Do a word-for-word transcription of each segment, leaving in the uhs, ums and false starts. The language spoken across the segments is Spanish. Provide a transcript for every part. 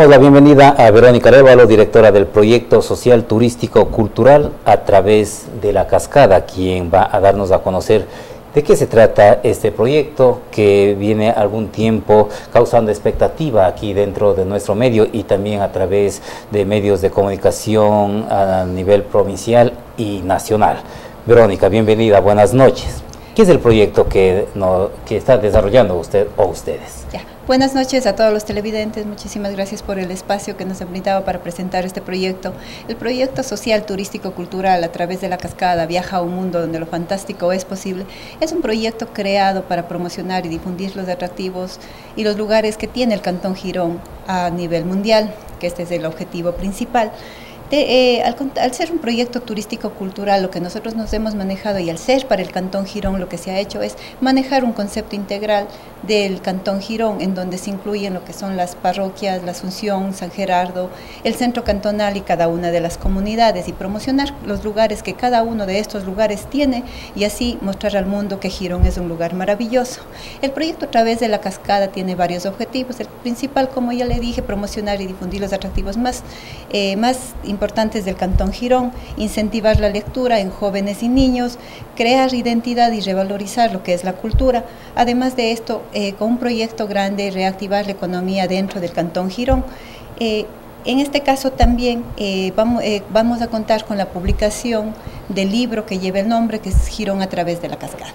Damos la bienvenida a Verónica Arévalo, directora del proyecto social turístico cultural a través de La Cascada, quien va a darnos a conocer de qué se trata este proyecto que viene algún tiempo causando expectativa aquí dentro de nuestro medio y también a través de medios de comunicación a nivel provincial y nacional. Verónica, bienvenida, buenas noches. ¿Qué es el proyecto que, no, que está desarrollando usted o ustedes? Ya. Buenas noches a todos los televidentes, muchísimas gracias por el espacio que nos han brindado para presentar este proyecto. El proyecto social turístico cultural a través de La Cascada, Viaja a un mundo donde lo fantástico es posible, es un proyecto creado para promocionar y difundir los atractivos y los lugares que tiene el Cantón Girón a nivel mundial, que este es el objetivo principal. De, eh, al, al ser un proyecto turístico cultural, lo que nosotros nos hemos manejado y al ser para el Cantón Girón lo que se ha hecho es manejar un concepto integral del Cantón Girón, en donde se incluyen lo que son las parroquias, la Asunción, San Gerardo, el centro cantonal y cada una de las comunidades, y promocionar los lugares que cada uno de estos lugares tiene y así mostrar al mundo que Girón es un lugar maravilloso. El proyecto a través de La Cascada tiene varios objetivos. El principal, como ya le dije, promocionar y difundir los atractivos más, eh, más importantes importantes del Cantón Girón, incentivar la lectura en jóvenes y niños, crear identidad y revalorizar lo que es la cultura. Además de esto, eh, con un proyecto grande, reactivar la economía dentro del Cantón Girón. Eh, en este caso también eh, vamos, eh, vamos a contar con la publicación del libro que lleva el nombre, que es Girón a través de La Cascada.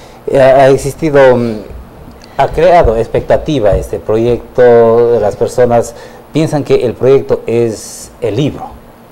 Ha existido, ha creado expectativa este proyecto, las personas piensan que el proyecto es el libro.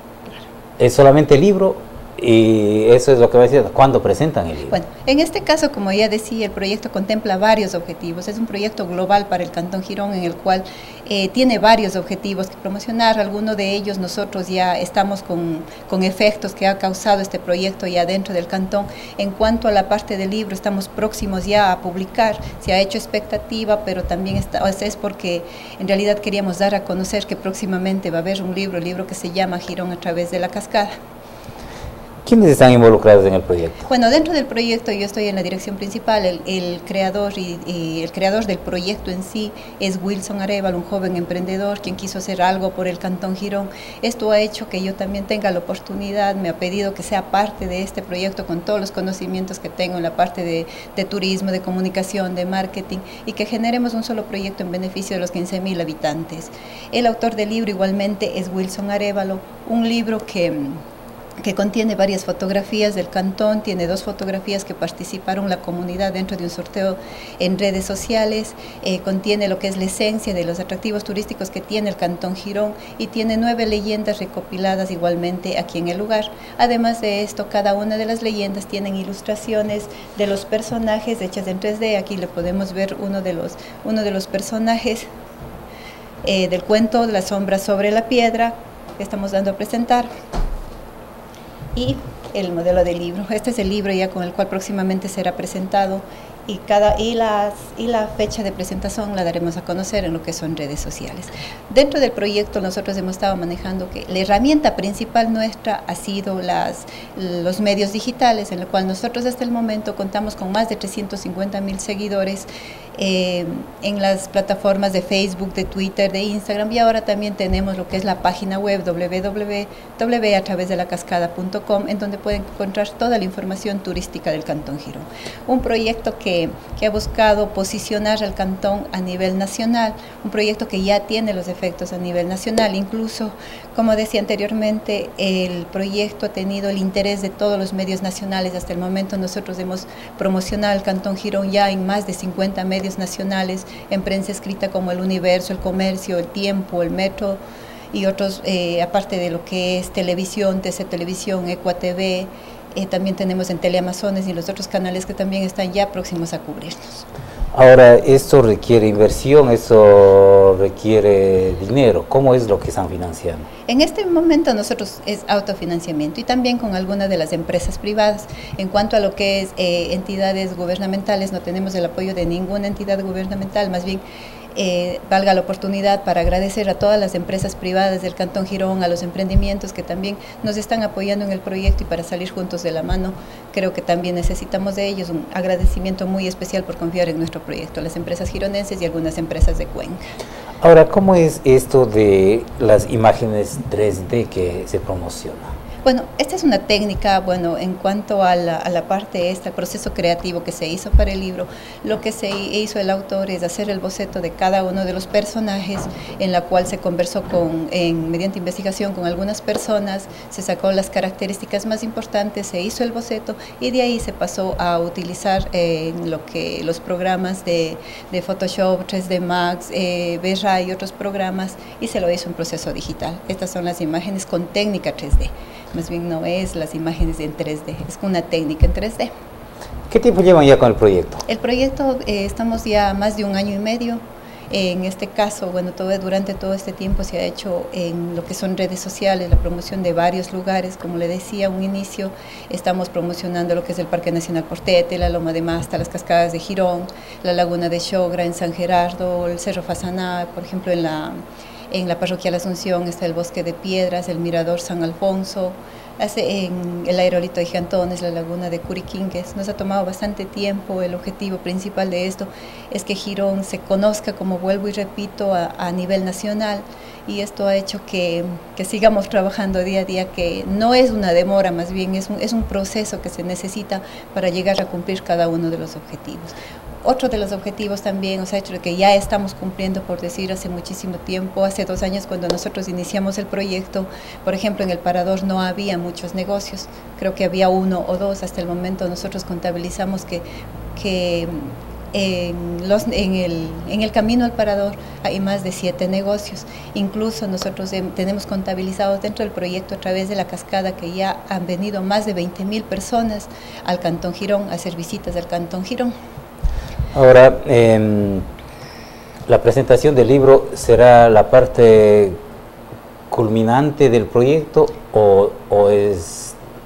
Es solamente el libro y eso es lo que va a decir, ¿cuándo presentan el libro? Bueno, en este caso, como ya decía, el proyecto contempla varios objetivos. Es un proyecto global para el Cantón Girón en el cual eh, tiene varios objetivos que promocionar. Algunos de ellos nosotros ya estamos con, con efectos que ha causado este proyecto ya dentro del cantón. En cuanto a la parte del libro, estamos próximos ya a publicar. Se ha hecho expectativa, pero también está, o sea, es porque en realidad queríamos dar a conocer que próximamente va a haber un libro, el libro que se llama Girón a través de La Cascada. ¿Quiénes están involucrados en el proyecto? Bueno, dentro del proyecto yo estoy en la dirección principal. El, el creador y, y el creador del proyecto en sí es Wilson Arévalo, un joven emprendedor quien quiso hacer algo por el Cantón Girón. Esto ha hecho que yo también tenga la oportunidad, me ha pedido que sea parte de este proyecto con todos los conocimientos que tengo en la parte de, de turismo, de comunicación, de marketing, y que generemos un solo proyecto en beneficio de los quince mil habitantes. El autor del libro igualmente es Wilson Arévalo, un libro que que contiene varias fotografías del cantón, tiene dos fotografías que participaron la comunidad dentro de un sorteo en redes sociales, eh, contiene lo que es la esencia de los atractivos turísticos que tiene el Cantón Girón y tiene nueve leyendas recopiladas igualmente aquí en el lugar. Además de esto, cada una de las leyendas tienen ilustraciones de los personajes hechas en tres D. Aquí le podemos ver uno de los, uno de los personajes eh, del cuento La sombra sobre la piedra que estamos dando a presentar. Y el modelo del libro. Este es el libro ya con el cual próximamente será presentado y, cada, y, las, y la fecha de presentación la daremos a conocer en lo que son redes sociales. Dentro del proyecto nosotros hemos estado manejando que la herramienta principal nuestra ha sido las, los medios digitales, en lo cual nosotros hasta el momento contamos con más de trescientos cincuenta mil seguidores eh, en las plataformas de Facebook, de Twitter, de Instagram, y ahora también tenemos lo que es la página web doble u doble u doble u punto a través de la cascada punto com, en donde pueden encontrar toda la información turística del Cantón Girón. Un proyecto que, que ha buscado posicionar al cantón a nivel nacional, un proyecto que ya tiene los efectos a nivel nacional. Incluso, como decía anteriormente, el proyecto ha tenido el interés de todos los medios nacionales. Hasta el momento nosotros hemos promocionado al Cantón Girón ya en más de cincuenta medios nacionales, en prensa escrita como El Universo, El Comercio, El Tiempo, El Metro y otros, eh, aparte de lo que es televisión, T C Televisión, Ecua T V, eh, también tenemos en Teleamazones y los otros canales que también están ya próximos a cubrirnos. Ahora, esto requiere inversión, esto requiere dinero. ¿Cómo es lo que están financiando? En este momento nosotros es autofinanciamiento y también con algunas de las empresas privadas. En cuanto a lo que es eh, entidades gubernamentales, no tenemos el apoyo de ninguna entidad gubernamental, más bien eh, valga la oportunidad para agradecer a todas las empresas privadas del Cantón Girón, a los emprendimientos que también nos están apoyando en el proyecto, y para salir juntos de la mano creo que también necesitamos de ellos un agradecimiento muy especial por confiar en nuestro proyecto, las empresas gironenses y algunas empresas de Cuenca. Ahora, ¿cómo es esto de las imágenes tres D que se promociona? Bueno, esta es una técnica, bueno, en cuanto a la, a la parte esta, el proceso creativo que se hizo para el libro, lo que se hizo el autor es hacer el boceto de cada uno de los personajes, en la cual se conversó con, en, mediante investigación con algunas personas, se sacó las características más importantes, se hizo el boceto y de ahí se pasó a utilizar eh, lo que, los programas de, de Photoshop, tres D Max, eh, V-Ray y otros programas, y se lo hizo en proceso digital. Estas son las imágenes con técnica tres D. Más bien no es las imágenes en tres D, es una técnica en tres D. ¿Qué tiempo llevan ya con el proyecto? El proyecto, eh, estamos ya más de un año y medio. En este caso, bueno, todo, durante todo este tiempo se ha hecho en lo que son redes sociales, la promoción de varios lugares. Como le decía a un inicio, estamos promocionando lo que es el Parque Nacional Portete, la Loma de Masta, las Cascadas de Girón, la Laguna de Xogra en San Gerardo, el Cerro Fasaná, por ejemplo, en la... En la parroquia La Asunción está el Bosque de Piedras, el Mirador San Alfonso, en el aerolito de Giantones, la laguna de Curiquingues. Nos ha tomado bastante tiempo. El objetivo principal de esto es que Girón se conozca, como vuelvo y repito, a, a nivel nacional, y esto ha hecho que, que sigamos trabajando día a día, que no es una demora, más bien es un, es un proceso que se necesita para llegar a cumplir cada uno de los objetivos. Otro de los objetivos también, o sea, hecho que ya estamos cumpliendo, por decir, hace muchísimo tiempo, hace dos años cuando nosotros iniciamos el proyecto, por ejemplo, en el Parador no había muchos negocios, creo que había uno o dos. Hasta el momento nosotros contabilizamos que, que en, los, en, el, en el camino al Parador hay más de siete negocios. Incluso nosotros tenemos contabilizados dentro del proyecto, a través de la cascada, que ya han venido más de veinte mil personas al Cantón Girón a hacer visitas al Cantón Girón. Ahora, eh, la presentación del libro será la parte culminante del proyecto o, o es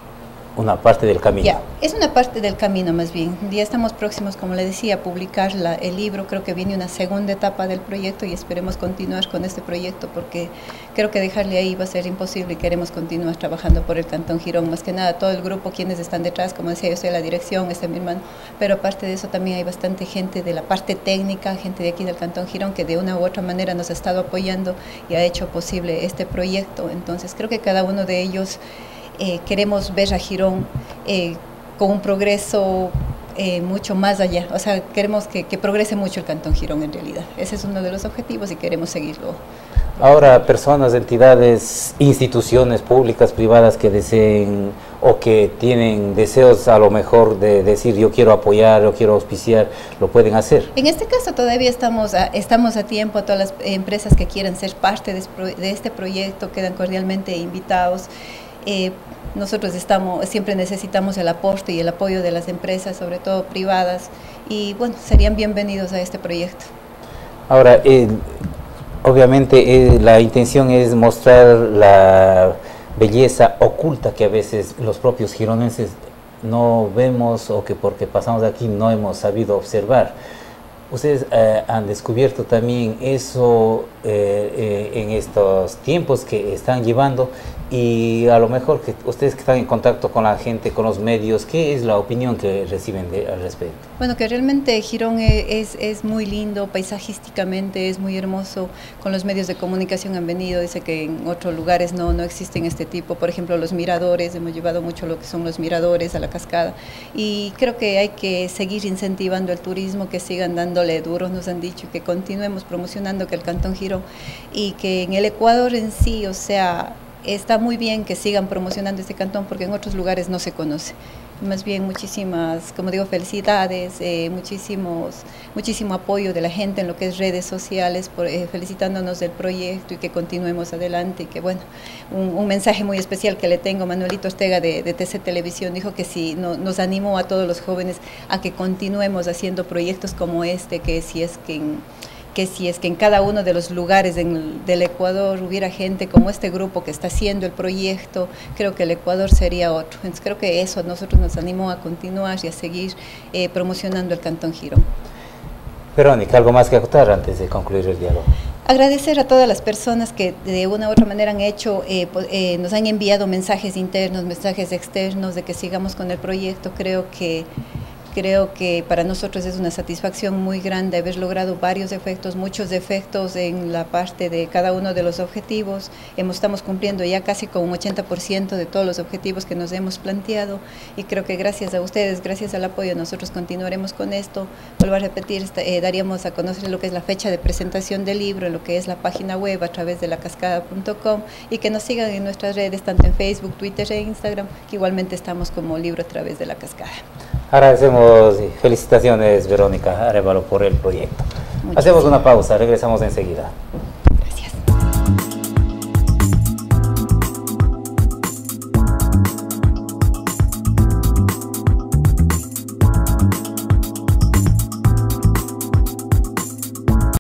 una parte del camino. Ya, es una parte del camino más bien. Ya estamos próximos, como le decía, a publicar la, el libro. Creo que viene una segunda etapa del proyecto y esperemos continuar con este proyecto, porque creo que dejarle ahí va a ser imposible y queremos continuar trabajando por el Cantón Girón. Más que nada, todo el grupo, quienes están detrás, como decía, yo estoy en la dirección, está mi hermano, pero aparte de eso también hay bastante gente de la parte técnica, gente de aquí del Cantón Girón, que de una u otra manera nos ha estado apoyando y ha hecho posible este proyecto. Entonces creo que cada uno de ellos eh, queremos ver a Girón eh, con un progreso eh, mucho más allá. O sea, queremos que, que progrese mucho el Cantón Girón en realidad. Ese es uno de los objetivos y queremos seguirlo. Ahora, personas, entidades, instituciones públicas, privadas que deseen o que tienen deseos a lo mejor de decir yo quiero apoyar, yo quiero auspiciar, lo pueden hacer. En este caso todavía estamos a, estamos a tiempo. A todas las empresas que quieran ser parte de, de este proyecto quedan cordialmente invitados. Eh, nosotros estamos, siempre necesitamos el aporte y el apoyo de las empresas, sobre todo privadas, y bueno, serían bienvenidos a este proyecto. Ahora, eh, obviamente eh, la intención es mostrar la belleza oculta que a veces los propios gironenses no vemos o que porque pasamos de aquí no hemos sabido observar. Ustedes eh, han descubierto también eso eh, eh, en estos tiempos que están llevando, y a lo mejor que ustedes que están en contacto con la gente, con los medios, ¿qué es la opinión que reciben de, al respecto? Bueno, que realmente Girón es, es muy lindo, paisajísticamente es muy hermoso. Con los medios de comunicación han venido, dice que en otros lugares no, no existen este tipo. Por ejemplo, los miradores, hemos llevado mucho lo que son los miradores a la cascada, y creo que hay que seguir incentivando el turismo, que sigan dándole duros, nos han dicho, que continuemos promocionando que el Cantón Girón, y que en el Ecuador en sí, o sea, está muy bien que sigan promocionando este cantón, porque en otros lugares no se conoce. Más bien muchísimas, como digo, felicidades, eh, muchísimos, muchísimo apoyo de la gente en lo que es redes sociales, por, eh, felicitándonos del proyecto y que continuemos adelante. Y que bueno, un, un mensaje muy especial que le tengo, Manuelito Ortega de, de T C Televisión, dijo que si no, nos animó a todos los jóvenes a que continuemos haciendo proyectos como este, que si es que en, que si es que en cada uno de los lugares en, del Ecuador hubiera gente como este grupo que está haciendo el proyecto, creo que el Ecuador sería otro. Entonces creo que eso a nosotros nos animó a continuar y a seguir eh, promocionando el Cantón Girón. Verónica, ¿algo más que acotar antes de concluir el diálogo? Agradecer a todas las personas que de una u otra manera han hecho, eh, eh, nos han enviado mensajes internos, mensajes externos de que sigamos con el proyecto. Creo que Creo que para nosotros es una satisfacción muy grande haber logrado varios efectos, muchos efectos en la parte de cada uno de los objetivos. Hemos, estamos cumpliendo ya casi con un ochenta por ciento de todos los objetivos que nos hemos planteado y creo que gracias a ustedes, gracias al apoyo, nosotros continuaremos con esto. Vuelvo a repetir, eh, daríamos a conocer lo que es la fecha de presentación del libro, lo que es la página web a través de la cascada punto com y que nos sigan en nuestras redes, tanto en Facebook, Twitter e Instagram, que igualmente estamos como Libro a través de la Cascada. Agradecemos y felicitaciones, Verónica Arévalo, por el proyecto. Muchas Hacemos gracias. Una pausa, regresamos enseguida.